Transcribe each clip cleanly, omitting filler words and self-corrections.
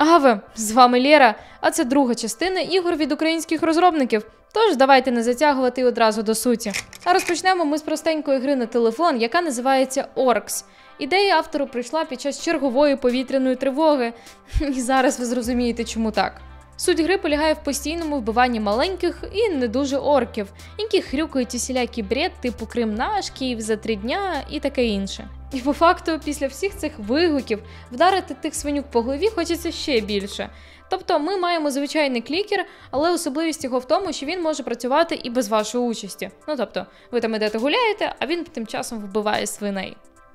Агаве, з вами Лєра, а це друга частина ігор від українських розробників. Тож давайте не затягувати і одразу до суті. А розпочнемо ми з простенької гри на телефон, яка називається Orcs. Ідея автору прийшла під час чергової повітряної тривоги. І зараз ви зрозумієте, чому так. Суть гри полягає в постійному вбиванні маленьких і не дуже орків, які хрюкають усілякий бред типу «Крим наш», «Київ за 3 дня» і таке інше. І по факту, після всіх цих вигуків, вдарити тих свинюк по голові хочеться ще більше. Тобто ми маємо звичайний клікер, але особливість його в тому, що він може працювати і без вашої участі. Ну тобто, ви там ідете гуляєте, а він тим часом вбиває свиней.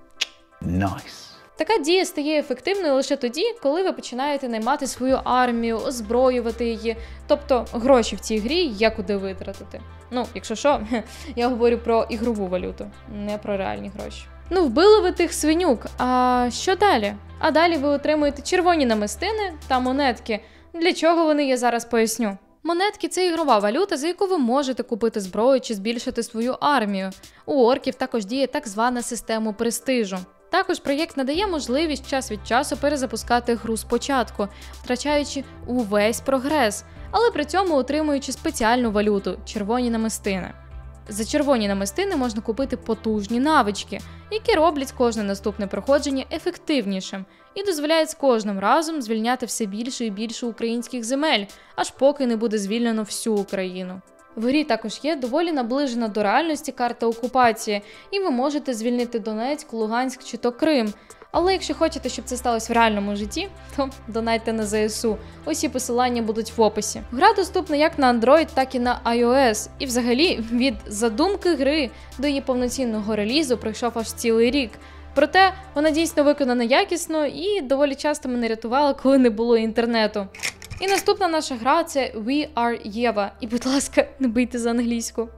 Nice. Така дія стає ефективною лише тоді, коли ви починаєте наймати свою армію, озброювати її, тобто гроші в цій грі є куди витратити. Ну, якщо що, я говорю про ігрову валюту, не про реальні гроші. Ну, вбили ви тих свинюк, а що далі? А далі ви отримуєте червоні намистини та монетки. Для чого вони, я зараз поясню. Монетки – це ігрова валюта, за яку ви можете купити зброю чи збільшити свою армію. У орків також діє так звана система престижу. Також проєкт надає можливість час від часу перезапускати гру спочатку, втрачаючи увесь прогрес, але при цьому отримуючи спеціальну валюту – червоні намистини. За червоні намистини можна купити потужні навички, які роблять кожне наступне проходження ефективнішим і дозволяють з кожним разом звільняти все більше і більше українських земель, аж поки не буде звільнено всю Україну. В грі також є доволі наближена до реальності карта окупації, і ви можете звільнити Донецьк, Луганськ чи то Крим. Але якщо хочете, щоб це сталося в реальному житті, то донайте на ЗСУ. Усі посилання будуть в описі. Гра доступна як на Android, так і на iOS. І взагалі, від задумки гри до її повноцінного релізу пройшов аж цілий рік. Проте, вона дійсно виконана якісно і доволі часто мене рятувала, коли не було інтернету. І наступна наша гра – це We Are Єва. І, будь ласка, не бийте за англійську.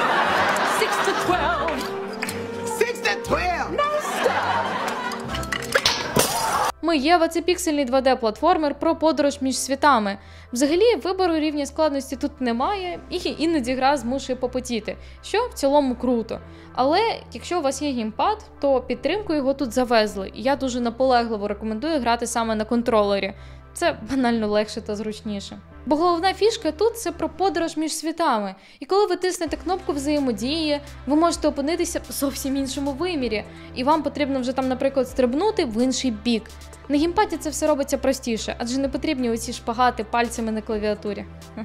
6 to 12. 6 to 12. No stop. Ми Єва – це піксельний 2D-платформер про подорож між світами. Взагалі, вибору рівня складності тут немає, і іноді гра змушує попотіти, що в цілому круто. Але якщо у вас є геймпад, то підтримку його тут завезли, і я дуже наполегливо рекомендую грати саме на контролері. Це банально легше та зручніше. Бо головна фішка тут – це про подорож між світами. І коли ви тиснете кнопку взаємодії, ви можете опинитися в зовсім іншому вимірі. І вам потрібно вже там, наприклад, стрибнути в інший бік. На геймпаді це все робиться простіше, адже не потрібні оці шпагати пальцями на клавіатурі.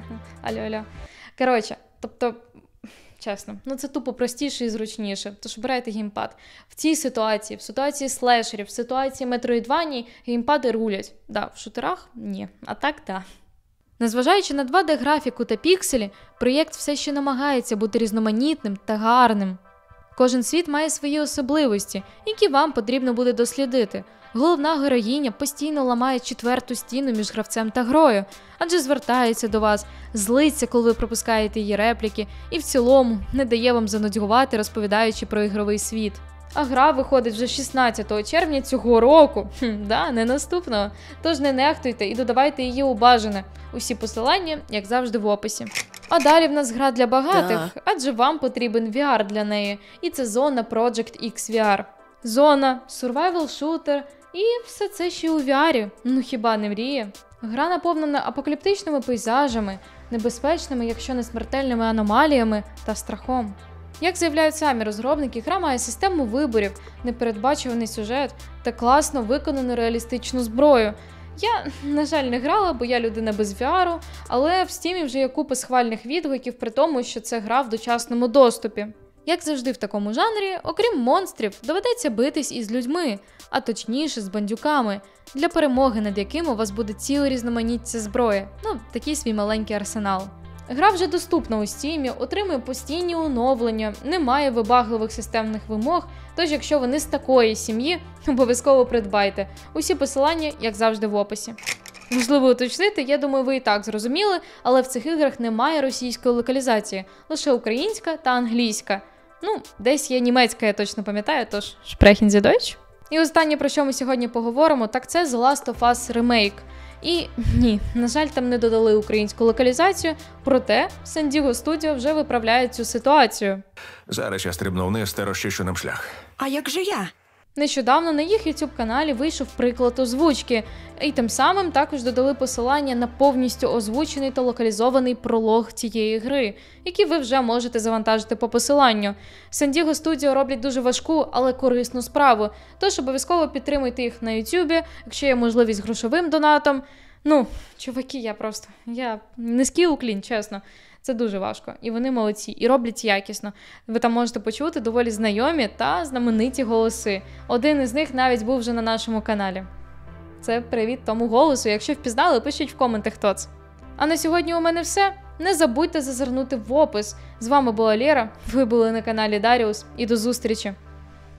Алло. Коротше, тобто, чесно, це тупо простіше і зручніше, тож обирайте геймпад. В цій ситуації, в ситуації слешерів, в ситуації метроїдваній геймпади рулять. Да, в шутерах – ні, а так – да. Незважаючи на 2D-графіку та пікселі, проєкт все ще намагається бути різноманітним та гарним. Кожен світ має свої особливості, які вам потрібно буде дослідити. Головна героїня постійно ламає 4-ту стіну між гравцем та грою, адже звертається до вас, злиться, коли ви пропускаєте її репліки, і в цілому не дає вам занудьгувати, розповідаючи про ігровий світ. А гра виходить вже 16 червня цього року, не наступного. Тож не нехтуйте і додавайте її у бажане. Усі посилання, як завжди, в описі. А далі в нас гра для багатих, адже вам потрібен VR для неї. І це Zona Project X VR. Зона, survival shooter і все це ще у VR. Ну хіба не мріє? Гра наповнена апокаліптичними пейзажами, небезпечними, якщо не смертельними аномаліями та страхом. Як заявляють самі розробники, гра має систему виборів, непередбачуваний сюжет та класно виконану реалістичну зброю. Я, на жаль, не грала, бо я людина без VR, але в Steam вже є купа схвальних відгуків при тому, що це гра в дочасному доступі. Як завжди в такому жанрі, окрім монстрів, доведеться битись із людьми, а точніше з бандюками, для перемоги над якими у вас буде ціле різноманіття зброї, такий свій маленький арсенал. Гра вже доступна у Steam, отримує постійні оновлення, не має вибагливих системних вимог, тож якщо ви не з такої сім'ї, обов'язково придбайте. Усі посилання, як завжди, в описі. Важливо уточнити, я думаю, ви і так зрозуміли, але в цих іграх немає російської локалізації, лише українська та англійська. Десь є німецька, я точно пам'ятаю, тож sprechen Sie Deutsch? І останнє, про що ми сьогодні поговоримо, так це The Last of Us Remake. І ні, на жаль, там не додали українську локалізацію, проте San Diego Studio вже виправляє цю ситуацію. Зараз я стрибну вниз та розчищу нам шлях. А як же я? Нещодавно на їх YouTube-каналі вийшов приклад озвучки, і тим самим також додали посилання на повністю озвучений та локалізований пролог цієї гри, який ви вже можете завантажити по посиланню. San Diego Studio роблять дуже важку, але корисну справу, тож обов'язково підтримуйте їх на YouTube, якщо є можливість грошовим донатом. Чуваки, я низький уклін, чесно. Це дуже важко. І вони молодці, і роблять якісно. Ви там можете почути доволі знайомі та знамениті голоси. Один із них навіть був вже на нашому каналі. Це привіт тому голосу. Якщо впізнали, пишіть в коментах, хто це. А на сьогодні у мене все. Не забудьте зазирнути в опис. З вами була Лєра, ви були на каналі Даріус, і до зустрічі!